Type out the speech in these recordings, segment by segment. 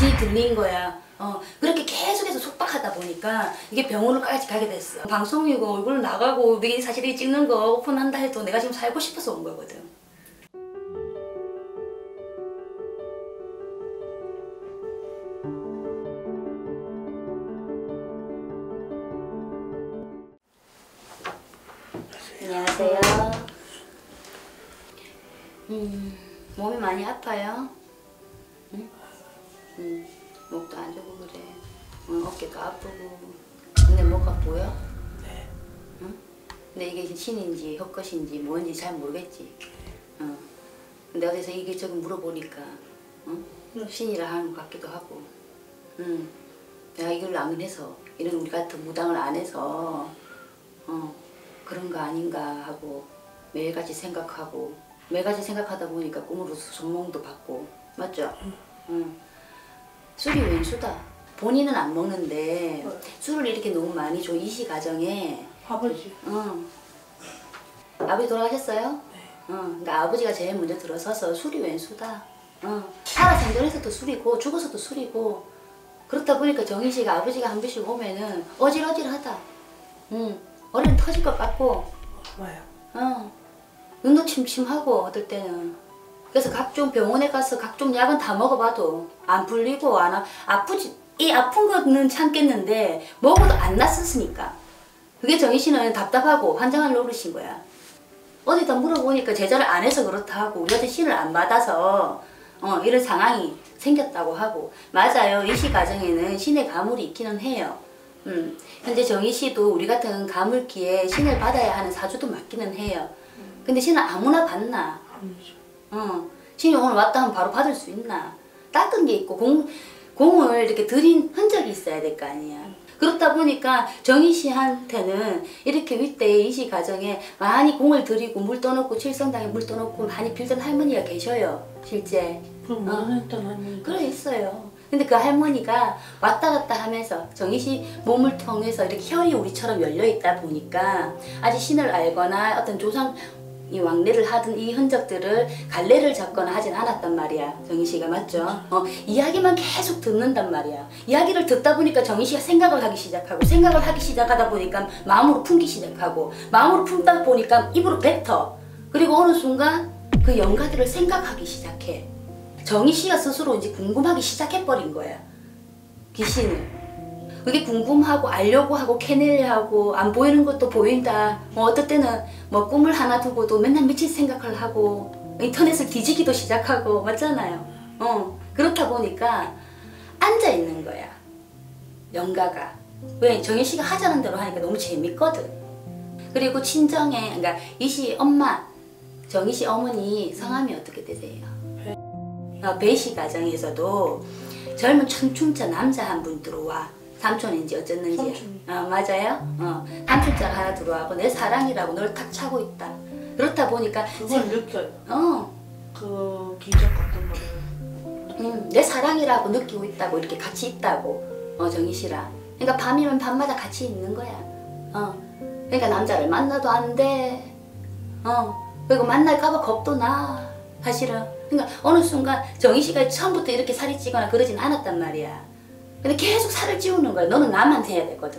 귀신이 들린 거야. 그렇게 계속해서 속박하다 보니까 이게 병원을까지 가게 됐어. 방송이고 얼굴 나가고 이게 사실 이 찍는 거 오픈한다 해도 내가 지금 살고 싶어서 온 거거든. 안녕하세요. 몸이 많이 아파요? 응? 목도 안 좋고 그래. 어깨도 아프고. 근데 뭐가 보여? 네. 응? 근데 이게 신인지 헛것인지 뭔지 잘 모르겠지. 근데 어디서 이게저게 물어보니까 신이라 하는 것 같기도 하고. 내가 이걸 안 해서 이런 우리 같은 무당을 안 해서 그런 거 아닌가 하고 매일같이 생각하고 매일같이 생각하다 보니까 꿈으로 손몽도 받고 맞죠? 술이 왼수다. 본인은 안 먹는데 술을 이렇게 너무 많이 줘. 이시 가정에 아버지. 아버지 돌아가셨어요? 네. 그러니까 아버지가 제일 먼저 들어서서 술이 왼수다. 살아 생전에서도 술이고 죽어서도 술이고 그렇다 보니까 정희 씨가 아버지가 한 번씩 오면은 어질어질하다. 어른 터질 것 같고. 와요. 눈도 침침하고 어떨 때는. 그래서 각종 병원에 가서 각종 약은 다 먹어봐도 안 풀리고 아프지. 이 아픈 거는 참겠는데 먹어도 안 낫었으니까. 그게 정희 씨는 답답하고 환장할 노릇인 거야. 어디다 물어보니까 제자를 안 해서 그렇다 하고 우리한테 신을 안 받아서 이런 상황이 생겼다고 하고. 맞아요. 이 시 가정에는 신의 가물이 있기는 해요. 현재 정희 씨도 우리 같은 가물기에 신을 받아야 하는 사주도 맞기는 해요. 근데 신을 아무나 받나? 아니죠. 신이 오늘 왔다 하면 바로 받을 수 있나? 닦은 게 있고 공을 이렇게 들인 흔적이 있어야 될 거 아니야. 그렇다 보니까 정희 씨한테는 이렇게 윗대 이시 가정에 많이 공을 들이고 물 떠놓고 칠성당에 물 떠놓고 많이 빌던 할머니가 계셔요. 실제. 그럼 모른했던 할머니. 그래 있어요. 근데 그 할머니가 왔다 갔다 하면서 정희 씨 몸을 통해서 이렇게 혈이 우리처럼 열려 있다 보니까 아직 신을 알거나 어떤 조상 이 왕래를 하던 이 흔적들을 갈래를 잡거나 하진 않았단 말이야. 정희 씨가 맞죠? 이야기만 계속 듣는단 말이야. 이야기를 듣다 보니까 정희 씨가 생각을 하기 시작하고 생각을 하기 시작하다 보니까 마음으로 품기 시작하고 마음으로 품다 보니까 입으로 뱉어. 그리고 어느 순간 그 영가들을 생각하기 시작해. 정희 씨가 스스로 이제 궁금하기 시작해버린 거야. 귀신을. 그게 궁금하고 알려고 하고 캐내려고 안 보이는 것도 보인다. 어떨 때는 뭐 꿈을 하나 두고도 맨날 미친 생각을 하고 인터넷을 뒤지기도 시작하고 맞잖아요. 그렇다 보니까 앉아 있는 거야. 영가가. 왜? 정희 씨가 하자는 대로 하니까 너무 재밌거든. 그리고 친정에 그러니까 이시 엄마 정희 씨 어머니 성함이 어떻게 되세요? 배씨 가정에서도 젊은 청춘자 남자 한 분 들어와. 삼촌인지 어쨌는지. 삼촌. 맞아요. 삼촌자가 하나 들어와고 내 사랑이라고 널 탁 차고 있다. 그렇다 보니까 그걸 느껴요. 그 기적 같은 거를. 내 사랑이라고 느끼고 있다고 이렇게 같이 있다고. 정희 씨랑. 그러니까 밤이면 밤마다 같이 있는 거야. 그러니까 남자를 만나도 안 돼. 그리고 만날까봐 겁도 나. 사실은. 그러니까 어느 순간 정희 씨가 처음부터 이렇게 살이 찌거나 그러진 않았단 말이야. 근데 계속 살을 찌우는 거야. 너는 나만 해야 되거든.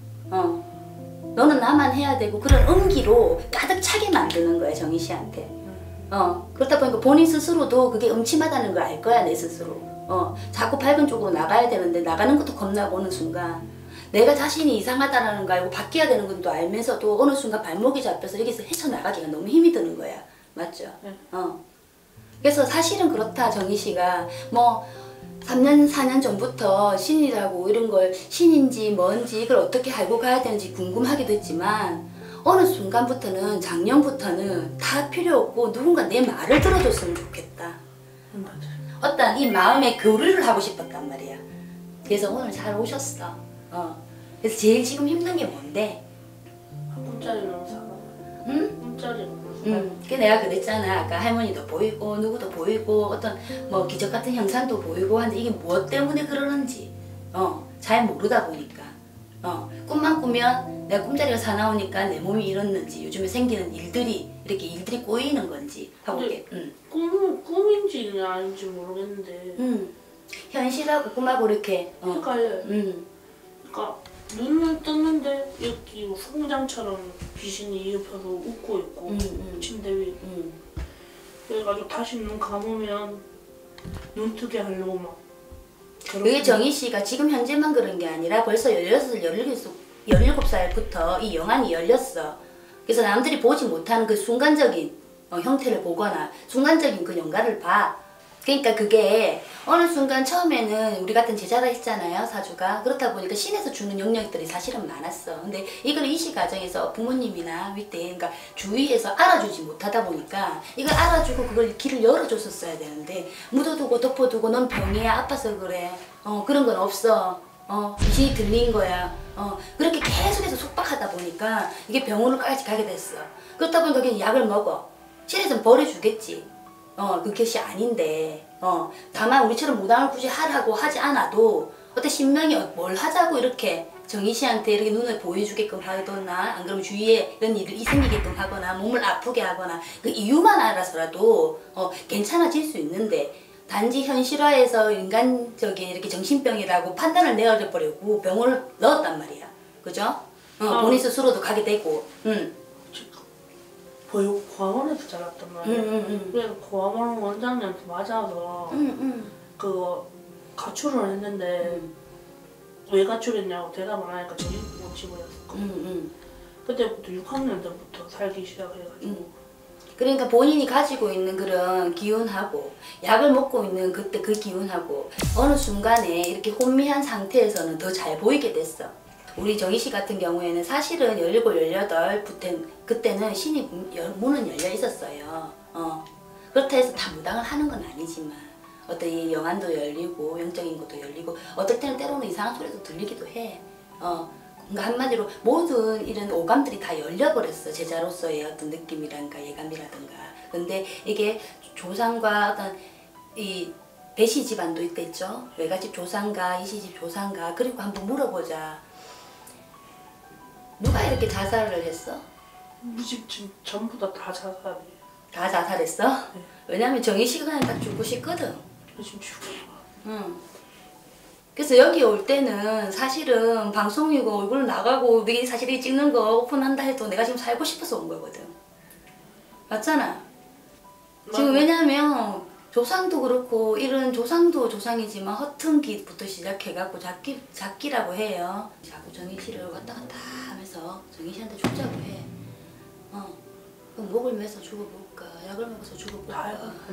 너는 나만 해야 되고 그런 음기로 가득 차게 만드는 거야. 정희 씨한테. 그렇다 보니까 본인 스스로도 그게 음침하다는 걸 알 거야. 내 스스로. 자꾸 밝은 쪽으로 나가야 되는데 나가는 것도 겁나고 어느 순간 내가 자신이 이상하다는 거 알고 바뀌어야 되는 것도 알면서도 어느 순간 발목이 잡혀서 여기서 헤쳐나가기가 너무 힘이 드는 거야. 맞죠? 그래서 사실은 그렇다. 정희 씨가 뭐 3년, 4년 전부터 신이라고 이런 걸 신인지 뭔지 이걸 어떻게 알고 가야 되는지 궁금하기도 했지만 어느 순간부터는 작년부터는 다 필요 없고 누군가 내 말을 들어줬으면 좋겠다. 맞아요. 어떤 이 마음의 교류를 하고 싶었단 말이야. 그래서 오늘 잘 오셨어. 그래서 제일 지금 힘든 게 뭔데? 꿈자리 너무 사가. 응? 꿈자리 너무 그 내가 그랬잖아. 아까 할머니도 보이고 누구도 보이고 어떤 뭐 기적 같은 형상도 보이고 한데 이게 무엇 때문에 그러는지 잘 모르다 보니까 꿈만 꾸면 내가 꿈자리가 사나우니까 내 몸이 이렇는지 요즘에 생기는 일들이 이렇게 일들이 꼬이는 건지 하고 꿈인지 아닌지 모르겠는데 현실하고 꿈하고 이렇게 헷갈려요. 그러니까 눈을 떴는데 여기 성장처럼 귀신이 이옆에서 웃고 있고 침대 위에. 그래가지고 다시 눈 감으면 눈 뜨게 하려고 막. 그게 정희 씨가 지금 현재만 그런 게 아니라 벌써 16살, 17살부터 이 영안이 열렸어. 그래서 남들이 보지 못하는 그 순간적인 형태를 보거나 순간적인 그 영가를 봐. 그러니까 그게 어느 순간 처음에는 우리 같은 제자라 했잖아요, 사주가. 그렇다 보니까 신에서 주는 영역들이 사실은 많았어. 근데 이걸 이시 과정에서 부모님이나 윗대, 그러니까 주위에서 알아주지 못하다 보니까 이걸 알아주고 그걸 길을 열어줬었어야 되는데 묻어두고 덮어두고 넌 병이야, 아파서 그래. 그런 건 없어. 귀신이 들린 거야. 그렇게 계속해서 속박하다 보니까 이게 병원을까지 가게 됐어. 그렇다 보니까 그냥 약을 먹어. 신에서는 버려주겠지. 그것이 아닌데, 다만 우리처럼 무당을 굳이 하라고 하지 않아도 어떤 신명이 뭘 하자고 이렇게 정희 씨한테 이렇게 눈을 보여주게끔 하거나 안 그러면 주위에 이런 일이 생기게끔 하거나 몸을 아프게 하거나 그 이유만 알아서라도 괜찮아질 수 있는데 단지 현실화해서 인간적인 이렇게 정신병이라고 판단을 내어버리고 병원을 넣었단 말이야. 그죠? 본인 스스로도 가게 되고. 고아원에서 자랐단 말이에요. 그래서 고아원 원장님한테 맞아서 그거 가출을 했는데 왜 가출했냐고 대답 안 하니까 저희 못 집어였었거든요. 그때부터 6학년 때부터 살기 시작해가지고 그러니까 본인이 가지고 있는 그런 기운하고 약을 먹고 있는 그때 그 기운하고 어느 순간에 이렇게 혼미한 상태에서는 더 잘 보이게 됐어. 우리 정희 씨 같은 경우에는 사실은 17, 18 그때는 신이 문은 열려 있었어요. 그렇다 해서 다 무당을 하는 건 아니지만 어떤 이 영안도 열리고 영적인 것도 열리고 어떨 때는 때로는 이상한 소리도 들리기도 해. 그러니까 한마디로 모든 이런 오감들이 다 열려버렸어. 제자로서의 어떤 느낌이란가 예감이라든가. 근데 이게 조상과 어떤 이 배시 집안도 있겠죠. 외가집 조상가 이시집 조상가. 그리고 한번 물어보자. 누가 이렇게 자살을 했어? 우리 집 지금 전부 다 자살이에요. 다 자살했어? 네. 왜냐면 정희 씨가 그냥 딱 죽고 싶거든. 지금 죽어요. 응. 그래서 여기 올 때는 사실은 방송이고 얼굴 나가고 우리 사실이 찍는 거 오픈한다 해도 내가 지금 살고 싶어서 온 거거든. 맞잖아. 지금 왜냐면 조상도 그렇고 이런 조상도 조상이지만 허튼기부터 시작해갖고 작기라고 해요. 자꾸 정희 씨를 왔다 갔다 하면서 정희 씨한테 죽자고 해. 그럼 목을 매서 죽어볼까? 약을 먹어서 죽어볼까?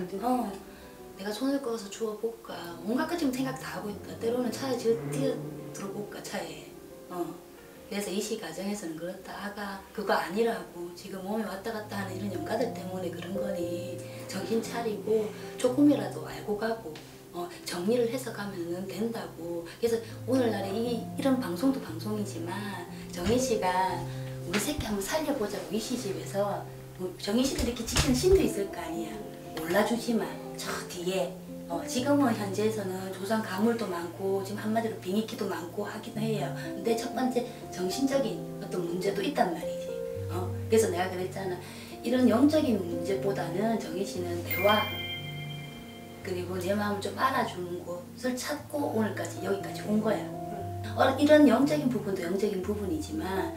내가 손을 꺼서 죽어볼까? 온갖 것좀 생각 다 하고 있다. 때로는 차에 뛰어들어볼까 차에. 그래서 이 시 과정에서는 그렇다. 아가 그거 아니라고. 지금 몸에 왔다 갔다 하는 이런 영가들 때문에 그런 거니 정신 차리고 조금이라도 알고 가고 정리를 해서 가면 된다고. 그래서 오늘날에 이런 방송도 방송이지만 정희 씨가 우리 새끼 한번 살려보자고 이 시집에서 정희 씨를 이렇게 지키는 신도 있을 거 아니야. 몰라주지만 저 뒤에 지금은 현재에서는 조상 가물도 많고 지금 한마디로 빙의기도 많고 하긴 해요. 근데 첫 번째 정신적인 어떤 문제도 있단 말이지. 그래서 내가 그랬잖아. 이런 영적인 문제보다는 정희 씨는 대화 그리고 내 마음을 좀 알아주는 곳을 찾고 오늘까지 여기까지 온 거야. 이런 영적인 부분도 영적인 부분이지만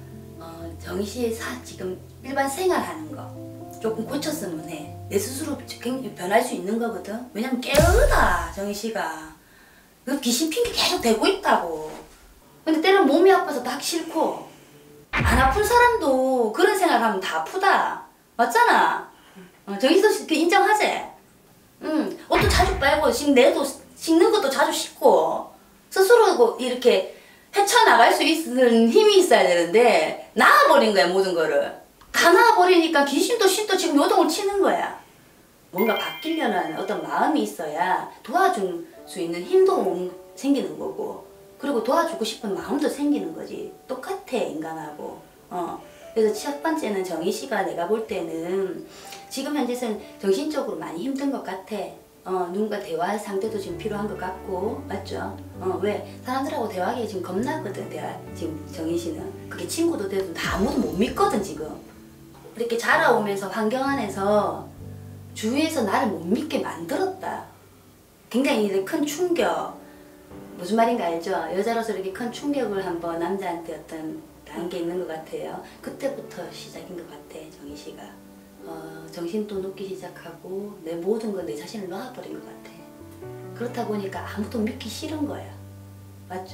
정희 씨의 지금 일반 생활하는 거 조금 고쳤으면 해. 내 스스로 굉장히 변할 수 있는 거거든. 왜냐면 깨어르다 정희 씨가. 그 귀신 핑계 계속 대고 있다고. 근데 때로는 몸이 아파서 딱 싫고 안 아픈 사람도 그런 생활하면 다 아프다. 맞잖아. 정희 씨도 그 인정하지? 옷도 자주 빨고 지금 내도 씻는 것도 자주 씻고 스스로 이렇게 헤쳐나갈 수 있는 힘이 있어야 되는데 나와버린 거야 모든 거를. 다 나와버리니까 귀신도 신도 지금 요동을 치는 거야. 뭔가 바뀌려는 어떤 마음이 있어야 도와줄 수 있는 힘도 생기는 거고 그리고 도와주고 싶은 마음도 생기는 거지. 똑같아 인간하고. 그래서 첫 번째는 정희 씨가 내가 볼 때는 지금 현재는 정신적으로 많이 힘든 것 같아. 누군가 대화할 상대도 지금 필요한 것 같고 맞죠? 왜? 사람들하고 대화하기 지금 겁나거든. 지금 정희 씨는 그게 친구도 돼도 아무도 못 믿거든 지금. 이렇게 자라오면서 환경 안에서 주위에서 나를 못 믿게 만들었다. 굉장히 이제 큰 충격, 무슨 말인가 알죠? 여자로서 이렇게 큰 충격을 한번 남자한테 어떤 한 게 있는 것 같아요. 그때부터 시작인 것 같아, 정희 씨가. 정신도 놓기 시작하고 내 모든 걸 내 자신을 놓아버린 것 같아. 그렇다 보니까 아무도 믿기 싫은 거야. 맞죠?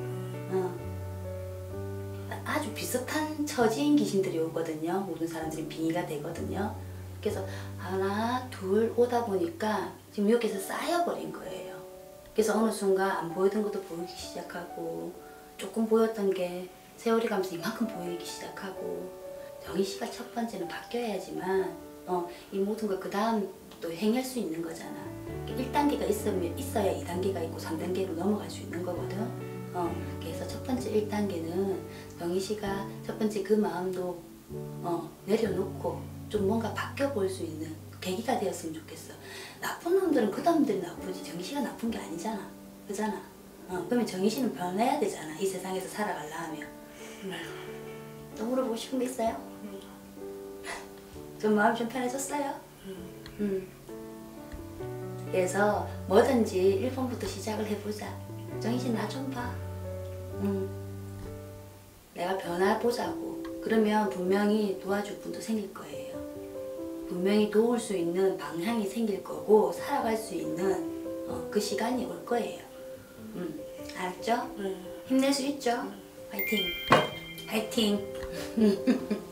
아주 비슷한 처지인 귀신들이 오거든요. 모든 사람들이 빙의가 되거든요. 그래서 하나, 둘 오다 보니까 지금 여기서 쌓여버린 거예요. 그래서 어느 순간 안 보이던 것도 보이기 시작하고 조금 보였던 게 세월이 가면서 이만큼 보이기 시작하고 정희 씨가 첫 번째는 바뀌어야지만 이 모든 걸 그 다음 또 행할 수 있는 거잖아. 1단계가 있어야 2단계가 있고 3단계로 넘어갈 수 있는 거거든. 그래서 첫 번째 1단계는 정희 씨가 첫 번째 그 마음도 내려놓고 좀 뭔가 바뀌어 볼 수 있는 계기가 되었으면 좋겠어. 나쁜 놈들은 그 놈들이 나쁘지 정희 씨가 나쁜 게 아니잖아. 그잖아. 그러면 정희 씨는 변해야 되잖아. 이 세상에서 살아가려 하면. 또 물어보고 싶은 게 있어요? 좀 마음이 좀 편해졌어요? 그래서 뭐든지 1번부터 시작을 해보자. 정희 씨 나 좀 봐. 내가 변화보자고. 그러면 분명히 도와줄 분도 생길 거예요. 분명히 도울 수 있는 방향이 생길 거고 살아갈 수 있는 그 시간이 올 거예요. 알았죠? 힘낼 수 있죠? 화이팅! 화이팅!